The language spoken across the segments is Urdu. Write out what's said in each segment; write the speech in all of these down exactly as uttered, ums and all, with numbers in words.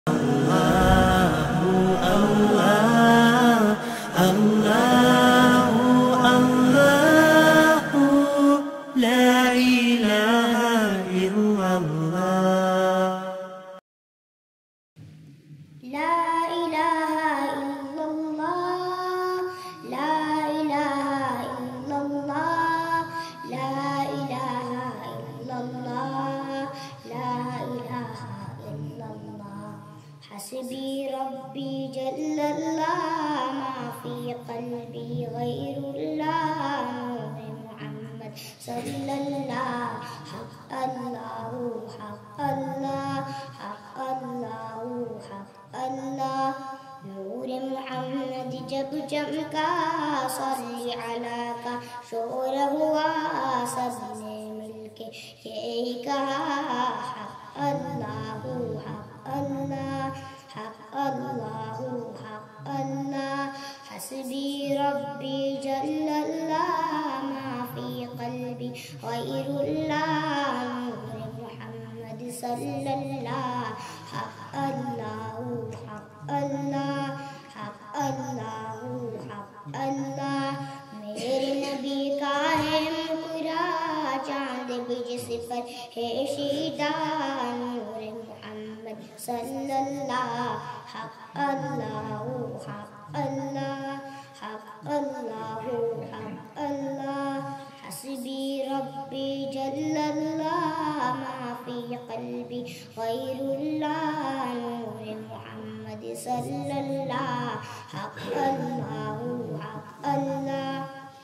حسبي ربي جل الله ما في قلبي غير الله نور محمد صلى الله حق الله حق الله حق الله حق الله نور محمد جب چمکا صلی علی کا شور ہوا سب نے مل کے یہی کہا حق اللہ حق اللہ حق اللہ حق اللہ حسبی ربی جل اللہ ما فی قلبی غیر اللہ نور محمد صلی اللہ حق اللہ حق اللہ حق اللہ حق اللہ میرے نبی کا ہے مکرا چاند بھی جس پر ہے شیدا نور محمد صلی اللہ حق اللہ حق اللہ حق اللہ حق اللہ حسبی ربی جل اللہ ما فی قلبی غیر اللہ نور محمد صلی اللہ حق اللہ حق اللہ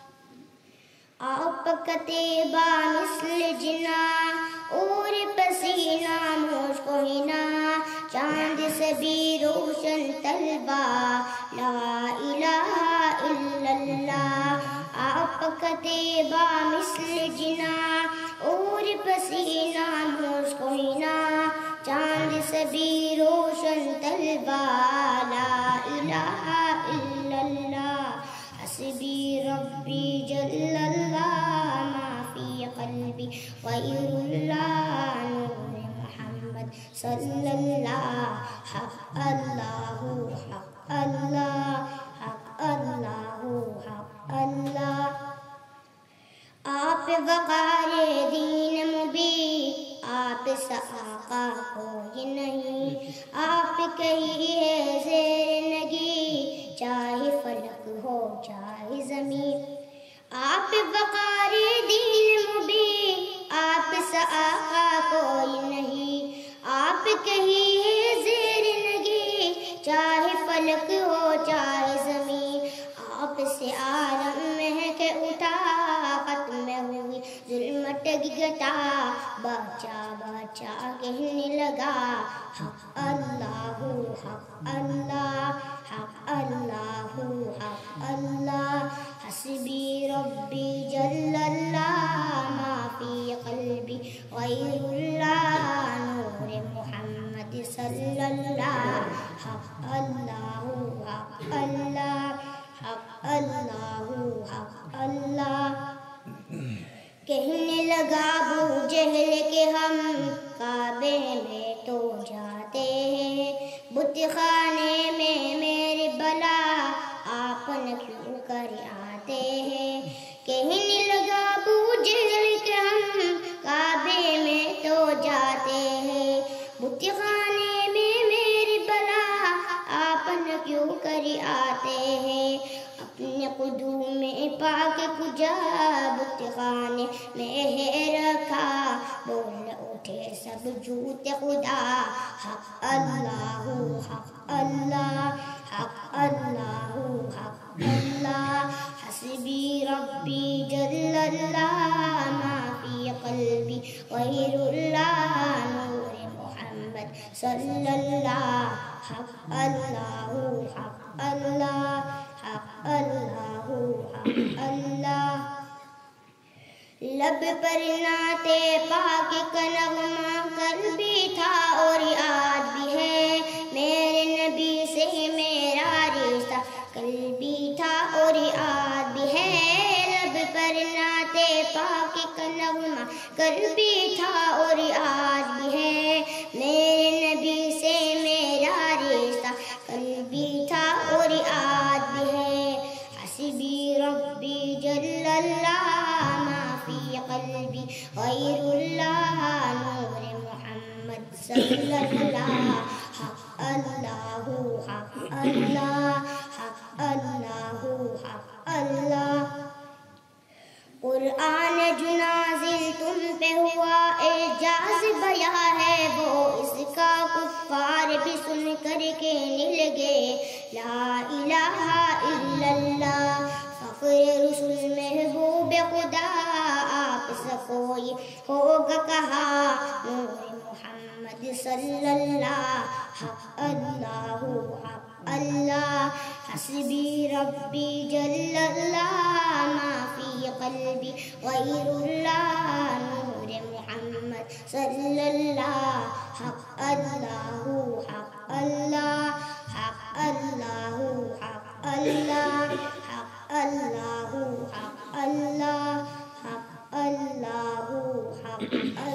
آپ کا تیبہ مثل جنا اور پسینہ مشک و حنا چاند سے بھی روشن طلبہ لا الہ الا اللہ آپ کا تیبہ مثل جنا اور پسینہ مشک و حنا چاند سے بھی روشن طلبہ لا الہ الا اللہ حسبی ربی جل اللہ ما فی قلبی غیر اللہ نور محمد صلی اللہ حق اللہ حق اللہ حق اللہ حق اللہ آپ وقار دین مبین آپ سا آقا کوئی نہیں آپ کہی ہے زیر نگی چاہے فلک ہو چاہے زمین آپ وقار دین مبین آپ سا آقا کوئی نہیں آپ کہی ہے زیر نگی چاہے فلک ہو چاہے زمین آپ سے عالم مہک اٹھا ختم ہوئی ظلمت گتا بچا بچا کہنے لگا حق اللہ حق اللہ حق اللہ حق اللہ حسبی ربی جل اللہ ما فی قلبی غیر اللہ نور محمد صلی اللہ حق اللہ حق اللہ حق اللہ حق اللہ کہنے لگا ابو جہل کہ ہم کعبے میں تو جاتے ہیں بت خانے میں میرے بلا آپ نہ کیوں کر آتے ہیں کہنے لگا ابو جہل کہ ہم کعبے میں تو جاتے ہیں بت خانے میں میرے بلا آپ نہ کیوں کر آتے ہیں اپنے قدوم میں پاک کجا بت خانے میں ہے رکھا بول اٹھے سب جھوٹ خدا حق اللہ حق اللہ حق اللہ حق اللہ حسبی ربی جل اللہ ما فی قلبی غیر اللہ نور محمد صلی اللہ حق اللہ حق اللہ حق اللہ حق اللہ لب پر نعت پاک کا نغمہ کل بھی تھا اور آج بھی ہے میرے نبی سے میرا رشتہ کل بھی تھا اور آج بھی ہے لب پر نعت پاک کا نغمہ کل بھی تھا اور آج بھی ہے میرے نبی سے میرا کر کے نل گئے لا الہ الا اللہ فخر رسول محبوب خدا آپ سے کوئی ہوگا کہا نور محمد صلی اللہ حق اللہ حق اللہ حسبی ربی جل اللہ ما فی قلبی غیر اللہ نور محمد صلی اللہ حق اللہ حق اللہ حق اللہ حق اللہ حق اللہ حق اللہ حق اللہ حق